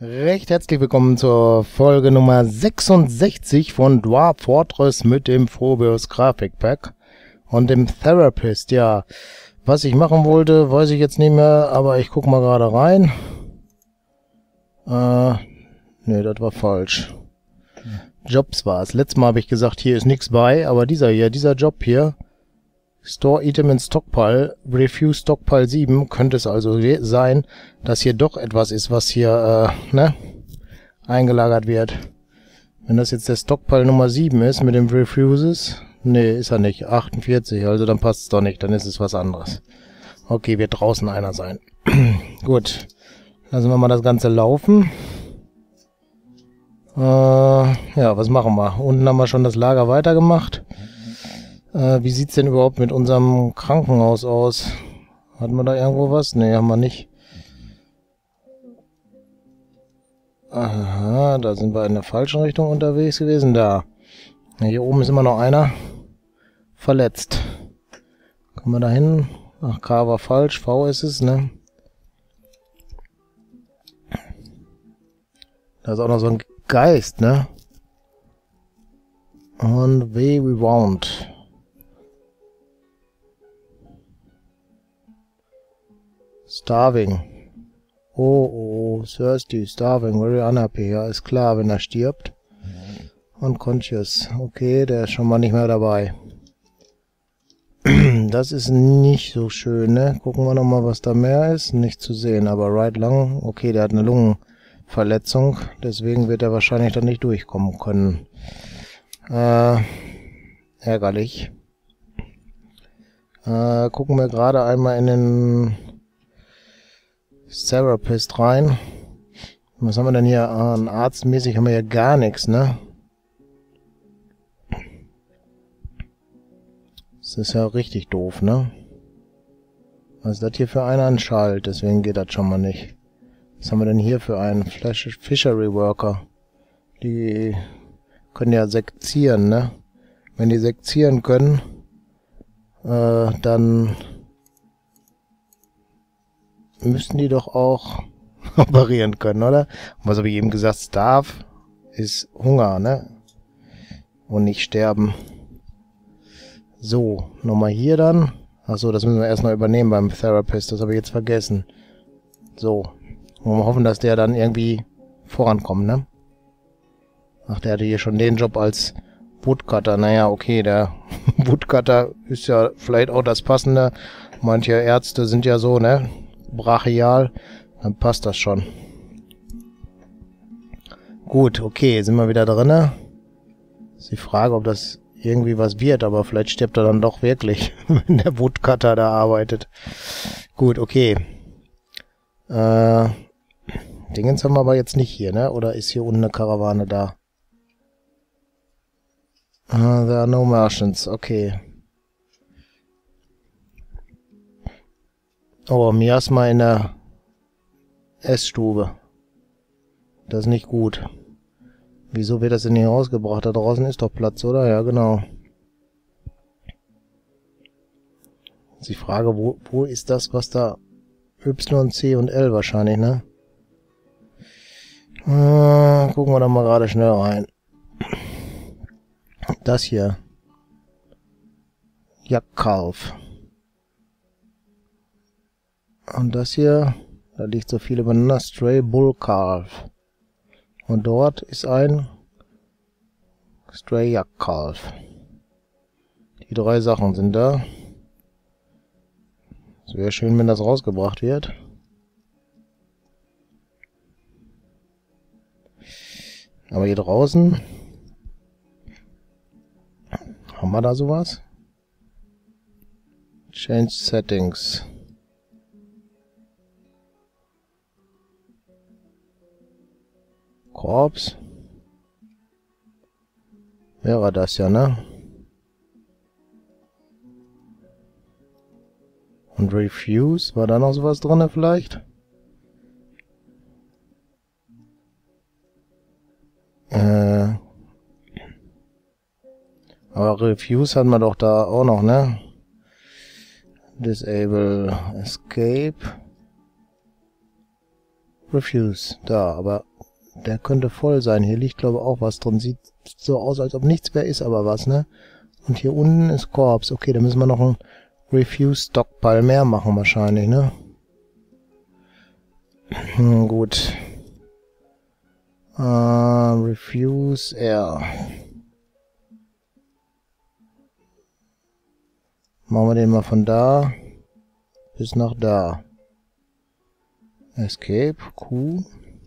Recht herzlich willkommen zur Folge Nummer 66 von Dwarf Fortress mit dem Phobios Grafikpack und dem Therapist. Ja, was ich machen wollte, weiß ich jetzt nicht mehr, aber ich guck mal gerade rein. Ne, das war falsch. Jobs war es. Letztes Mal habe ich gesagt, hier ist nichts bei, aber dieser Job hier, Store Item in Stockpile, Refuse Stockpile 7, könnte es also sein, dass hier doch etwas ist, was hier, eingelagert wird. Wenn das jetzt der Stockpile Nummer 7 ist mit dem Refuses, nee, ist er nicht, 48, also dann passt es doch nicht, dann ist es was anderes. Okay, wird draußen einer sein. Gut, lassen wir mal das Ganze laufen. Ja, was machen wir? Unten haben wir schon das Lager weitergemacht. Wie sieht's denn überhaupt mit unserem Krankenhaus aus? Hatten wir da irgendwo was? Nee, haben wir nicht. Aha, da sind wir in der falschen Richtung unterwegs gewesen. Da. Ja, hier oben ist immer noch einer verletzt. Kommen wir da hin? Ach, K war falsch. V ist es, ne? Da ist auch noch so ein Geist, ne? Und we want. Starving. Oh, thirsty, starving, very unhappy. Ja, ist klar, wenn er stirbt. Unconscious. Okay, der ist schon mal nicht mehr dabei. Das ist nicht so schön, ne? Gucken wir nochmal, was da mehr ist. Nicht zu sehen, aber right lung. Okay, der hat eine Lungenverletzung. Deswegen wird er wahrscheinlich dann nicht durchkommen können. Ärgerlich. Gucken wir gerade einmal in den Therapist rein. Was haben wir denn hier? Arztmäßig haben wir ja gar nichts, ne? Das ist ja richtig doof, ne? Was ist das hier für einer? Ein Schalt, deswegen geht das schon mal nicht. Was haben wir denn hier für einen? Fishery Worker. Die können ja sekzieren, ne? Wenn die sekzieren können, dann müssten die doch auch operieren können, oder? Und was habe ich eben gesagt? Starve ist Hunger, ne? Und nicht sterben. So, nochmal hier dann. Achso, das müssen wir erstmal übernehmen beim Therapist. Das habe ich jetzt vergessen. So. Und wir hoffen, dass der dann irgendwie vorankommt, ne? Ach, der hatte hier schon den Job als Woodcutter. Naja, okay, der Woodcutter ist ja vielleicht auch das Passende. Manche Ärzte sind ja so, ne? Brachial, dann passt das schon. Gut, okay, sind wir wieder drinne. Ist die Frage, ob das irgendwie was wird, aber vielleicht stirbt er dann doch wirklich, wenn der Woodcutter da arbeitet. Gut, okay. Dingens haben wir aber jetzt nicht hier, ne? Oder ist hier unten eine Karawane da? There are no merchants, okay. Oh, Miasma in der Essstube. Das ist nicht gut. Wieso wird das denn hier rausgebracht? Da draußen ist doch Platz, oder? Ja, genau. Jetzt die Frage, wo ist das, was da... Y, C und L wahrscheinlich, ne? Gucken wir doch mal gerade schnell rein. Das hier. Jagdkalf. Und das hier, da liegt so viel übereinander, Stray Bull Calf. Und dort ist ein Stray Yak Calf. Die drei Sachen sind da. Es wäre schön, wenn das rausgebracht wird. Aber hier draußen, haben wir da sowas? Change Settings. Korps. Wäre das ja, ne? Und Refuse, war da noch sowas drin vielleicht? Aber Refuse hatten wir doch da auch noch, ne? Disable Escape. Refuse, da, aber Der könnte voll sein. Hier liegt, glaube ich, auch was drin. Sieht so aus, als ob nichts mehr ist, aber was, ne? Und hier unten ist Korps. Okay, da müssen wir noch ein Refuse Stockpile mehr machen wahrscheinlich, ne? Gut. Refuse Air. Machen wir den mal von da bis nach da. Escape, Q.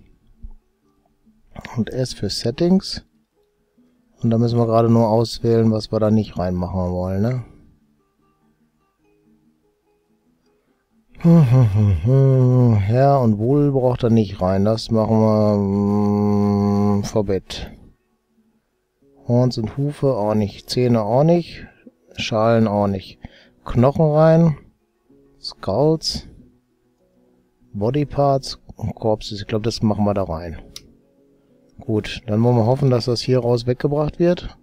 Und S für Settings. Und da müssen wir gerade nur auswählen, was wir da nicht reinmachen wollen, ne? Herr und Wohl braucht er nicht rein. Das machen wir Forbid. Horns und Hufe auch nicht. Zähne auch nicht. Schalen auch nicht. Knochen rein. Skulls. Bodyparts und Corpses. Ich glaube, das machen wir da rein. Gut, dann wollen wir hoffen, dass das hier raus weggebracht wird.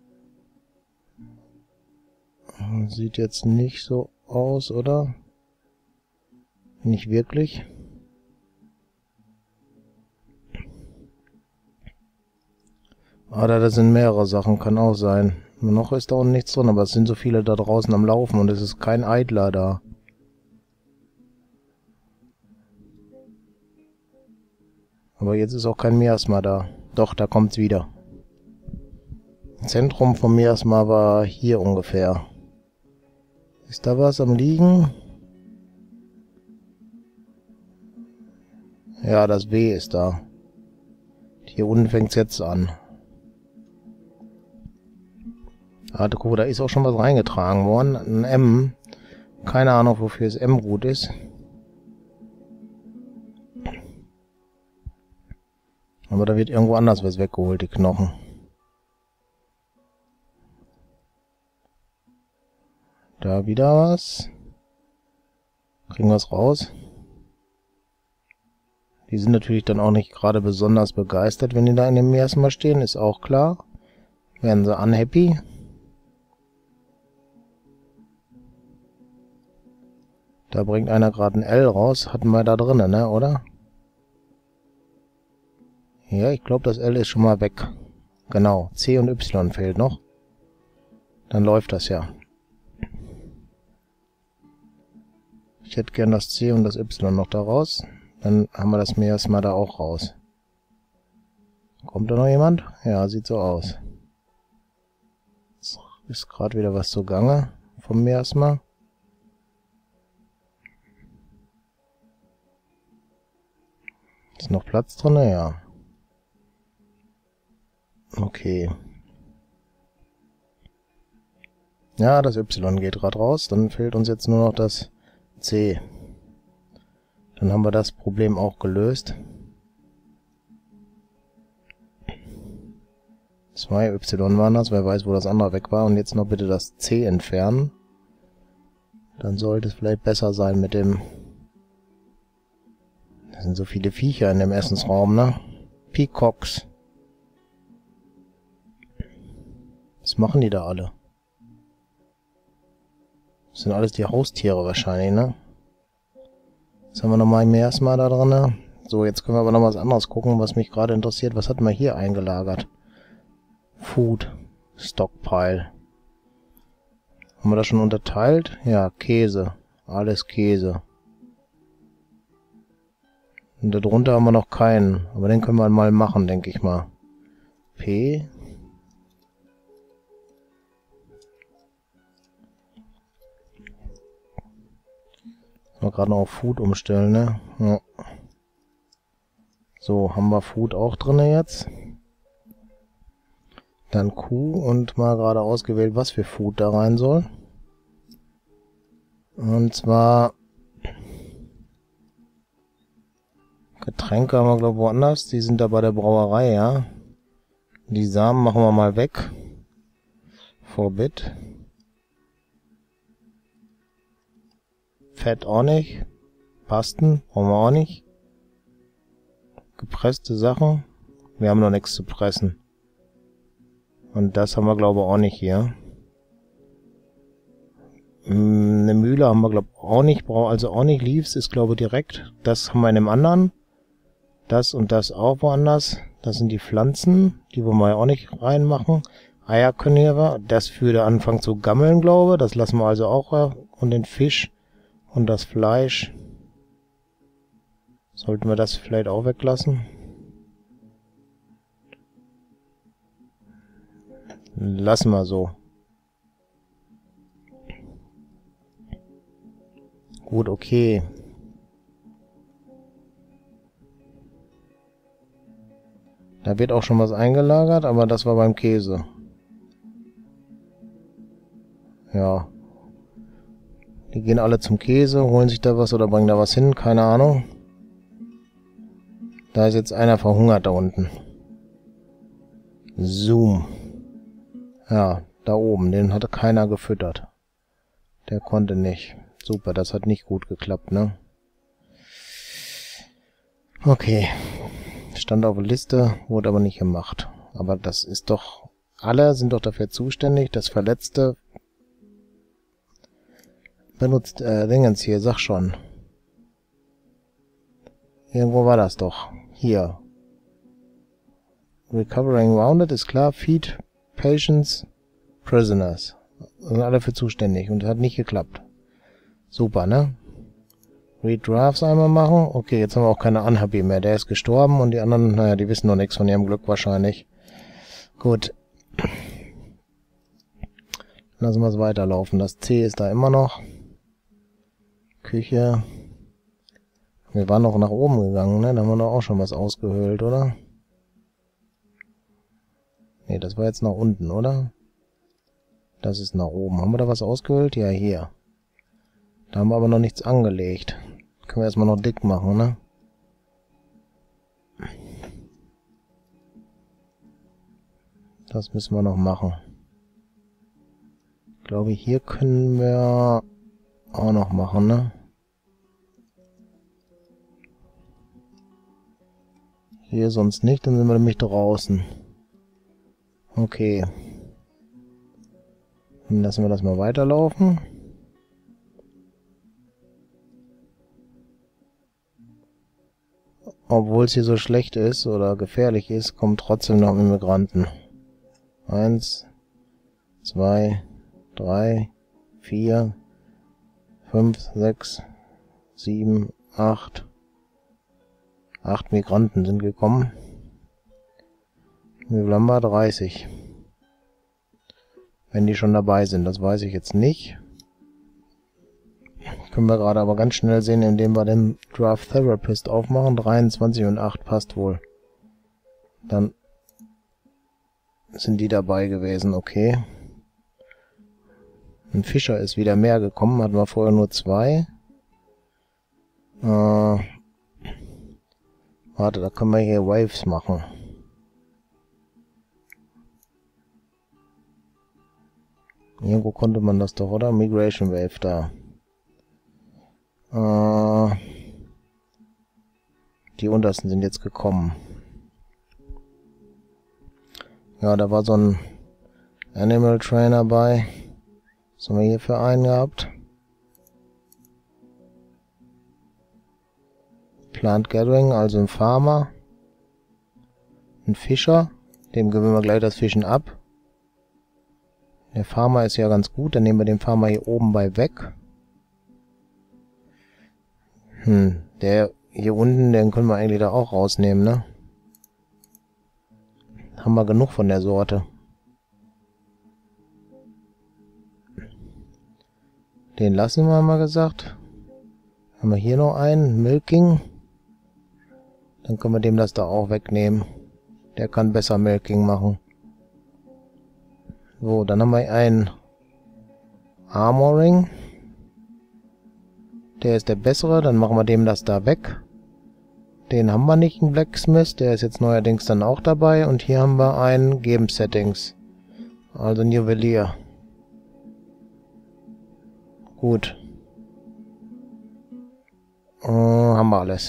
Sieht jetzt nicht so aus, oder? Nicht wirklich. Oder da sind mehrere Sachen, kann auch sein. Noch ist da unten nichts drin, aber es sind so viele da draußen am Laufen und es ist kein Idler da. Aber jetzt ist auch kein Miasma da. Doch, da kommt's wieder. Zentrum vom Miasma war hier ungefähr. Ist da was am Liegen? Ja, das W ist da. Hier unten fängt's jetzt an. Ah, guck, da ist auch schon was reingetragen worden. Ein M. Keine Ahnung, wofür es M gut ist. Aber da wird irgendwo anders was weggeholt, die Knochen. Da wieder was. Kriegen wir es raus. Die sind natürlich dann auch nicht gerade besonders begeistert, wenn die da in dem Miasma stehen, ist auch klar. Werden sie unhappy. Da bringt einer gerade ein L raus. Hatten wir da drinnen, ne, oder? Ja, ich glaube, das L ist schon mal weg. Genau, C und Y fehlt noch. Dann läuft das ja. Ich hätte gern das C und das Y noch da raus. Dann haben wir das Miasma da auch raus. Kommt da noch jemand? Ja, sieht so aus. Jetzt ist gerade wieder was zugange vom Miasma. Ist noch Platz drin? Ja. Okay. Ja, das Y geht gerade raus. Dann fehlt uns jetzt nur noch das C. Dann haben wir das Problem auch gelöst. 2 Y waren das. Wer weiß, wo das andere weg war. Und jetzt noch bitte das C entfernen. Dann sollte es vielleicht besser sein mit dem... Da sind so viele Viecher in dem Essensraum, ne? Peacocks. Was machen die da alle? Das sind alles die Haustiere wahrscheinlich, ne? Jetzt haben wir nochmal ein Miasma da drin. So, jetzt können wir aber noch was anderes gucken, was mich gerade interessiert. Was hatten wir hier eingelagert? Food Stockpile. Haben wir das schon unterteilt? Ja, Käse. Alles Käse. Und darunter haben wir noch keinen. Aber den können wir mal machen, denke ich mal. P. Mal gerade noch auf Food umstellen, ne? Ja. So, haben wir Food auch drin jetzt. Dann Q und mal gerade ausgewählt, was für Food da rein soll. Und zwar Getränke haben wir, glaube ich, woanders. Die sind da bei der Brauerei, ja. Die Samen machen wir mal weg. Forbid. Fett auch nicht. Pasten brauchen wir auch nicht. Gepresste Sachen. Wir haben noch nichts zu pressen. Und das haben wir, glaube ich, auch nicht hier. Eine Mühle haben wir, glaube ich, auch nicht. Brauchen also auch nicht. Leaves ist, glaube ich, direkt. Das haben wir in dem anderen. Das und das auch woanders. Das sind die Pflanzen, die wollen wir ja auch nicht reinmachen. Eier können hier, das würde anfangen zu gammeln, glaube ich. Das lassen wir also auch. Und den Fisch und das Fleisch. Sollten wir das vielleicht auch weglassen? Lassen wir so. Gut, okay. Da wird auch schon was eingelagert, aber das war beim Käse. Ja. Die gehen alle zum Käse, holen sich da was oder bringen da was hin, keine Ahnung. Da ist jetzt einer verhungert da unten. Zoom. Ja, da oben, den hatte keiner gefüttert. Der konnte nicht. Super, das hat nicht gut geklappt, ne? Okay. Stand auf der Liste, wurde aber nicht gemacht. Aber das ist doch... Alle sind doch dafür zuständig, dass Verletzte... benutzt, Dingens hier, sag schon. Irgendwo war das doch. Hier. Recovering Wounded ist klar. Feed Patients, Prisoners. Sind alle für zuständig und das hat nicht geklappt. Super, ne? Read Drafts einmal machen. Okay, jetzt haben wir auch keine Unhappy mehr. Der ist gestorben und die anderen, naja, die wissen noch nichts von ihrem Glück wahrscheinlich. Gut. Lassen wir es weiterlaufen. Das C ist da immer noch. Küche. Wir waren noch nach oben gegangen, ne? Da haben wir doch auch schon was ausgehöhlt, oder? Ne, das war jetzt nach unten, oder? Das ist nach oben. Haben wir da was ausgehöhlt? Ja, hier. Da haben wir aber noch nichts angelegt. Können wir erstmal noch dick machen, ne? Das müssen wir noch machen. Ich glaube, hier können wir auch noch machen, ne? Hier sonst nicht, dann sind wir nämlich draußen. Okay. Dann lassen wir das mal weiterlaufen. Obwohl es hier so schlecht ist oder gefährlich ist, kommen trotzdem noch Immigranten. 1, 2, 3, 4, 5, 6, 7, 8. 8 Migranten sind gekommen. Wie viel haben wir? 30. Wenn die schon dabei sind, das weiß ich jetzt nicht. Können wir gerade aber ganz schnell sehen, indem wir den Draft Therapist aufmachen. 23 und 8 passt wohl. Dann sind die dabei gewesen, okay. Ein Fischer ist wieder mehr gekommen, hatten wir vorher nur 2. Warte, da können wir hier Waves machen. Irgendwo konnte man das doch, oder? Migration Wave da. Die untersten sind jetzt gekommen. Ja, da war so ein Animal Trainer bei. Was haben wir hier für einen gehabt? Plant Gathering, also ein Farmer. Ein Fischer. Dem gewinnen wir gleich das Fischen ab. Der Farmer ist ja ganz gut. Dann nehmen wir den Farmer hier oben bei weg. Der hier unten, den können wir eigentlich da auch rausnehmen, ne? Haben wir genug von der Sorte. Den lassen wir mal gesagt. Haben wir hier noch einen, Milking. Dann können wir dem das da auch wegnehmen. Der kann besser Milking machen. So, dann haben wir einen Armoring. Der ist der bessere, dann machen wir dem das da weg. Den haben wir nicht, einen Blacksmith, der ist jetzt neuerdings dann auch dabei. Und hier haben wir einen Game Settings. Also ein Juwelier. Gut. Haben wir alles.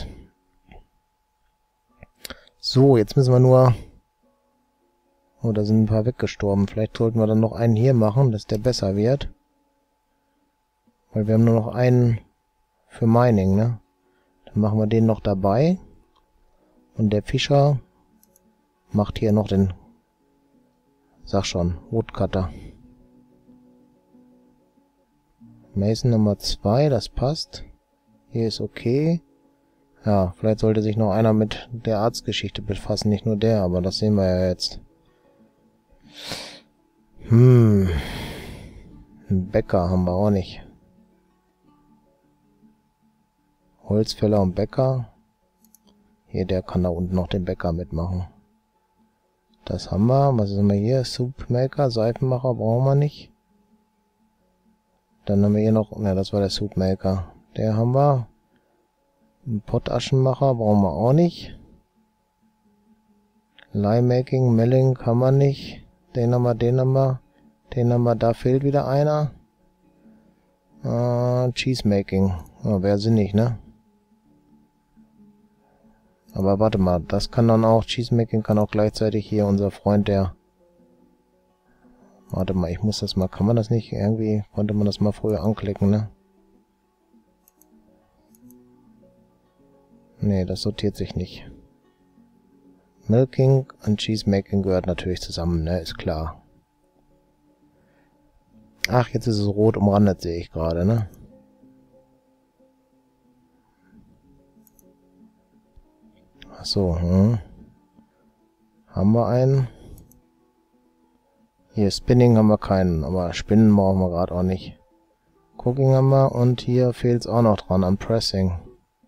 So, jetzt müssen wir nur... Oh, da sind ein paar weggestorben. Vielleicht sollten wir dann noch einen hier machen, dass der besser wird. Weil wir haben nur noch einen für Mining, ne? Dann machen wir den noch dabei. Und der Fischer macht hier noch den, sag schon, Woodcutter. Mason Nummer 2, das passt. Hier ist okay. Ja, vielleicht sollte sich noch einer mit der Arztgeschichte befassen, nicht nur der, aber das sehen wir ja jetzt. Einen Bäcker haben wir auch nicht. Holzfäller und Bäcker. Hier, der kann da unten noch den Bäcker mitmachen. Das haben wir. Was haben wir hier? Soupmaker, Seifenmacher brauchen wir nicht. Dann haben wir hier noch, ne, das war der Soupmaker. Der haben wir. Einen Pottaschenmacher brauchen wir auch nicht. Lime-Making, Melling kann man nicht. Den haben wir, den haben wir. Den haben wir, da fehlt wieder einer. Cheese-Making. Ja, wäre sinnig, ne? Aber warte mal, das kann dann auch, Cheese-Making kann auch gleichzeitig hier unser Freund, der... Warte mal, ich muss das mal, kann man das nicht? Irgendwie konnte man das mal früher anklicken, ne? Nee, das sortiert sich nicht. Milking und Cheese-Making gehört natürlich zusammen, ne? Ist klar. Ach, jetzt ist es rot umrandet, sehe ich gerade, ne? Ach so, Haben wir einen? Hier, Spinning haben wir keinen, aber Spinnen brauchen wir gerade auch nicht. Cooking haben wir und hier fehlt es auch noch dran an Pressing.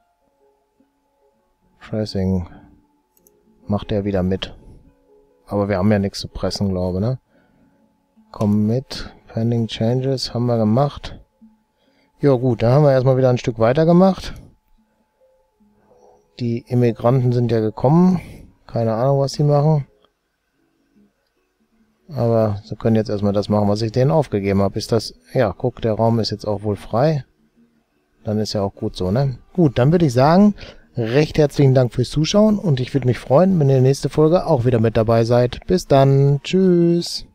Pressing macht er wieder mit. Aber wir haben ja nichts zu pressen, glaube ich, ne? Komm mit. Pending Changes haben wir gemacht. Ja gut, dann haben wir erstmal wieder ein Stück weiter gemacht. Die Immigranten sind ja gekommen. Keine Ahnung, was sie machen. Aber sie können jetzt erstmal das machen, was ich denen aufgegeben habe. Ist das... Ja, guck, der Raum ist jetzt auch wohl frei. Dann ist ja auch gut so, ne? Gut, dann würde ich sagen, recht herzlichen Dank fürs Zuschauen und ich würde mich freuen, wenn ihr in der nächsten Folge auch wieder mit dabei seid. Bis dann. Tschüss.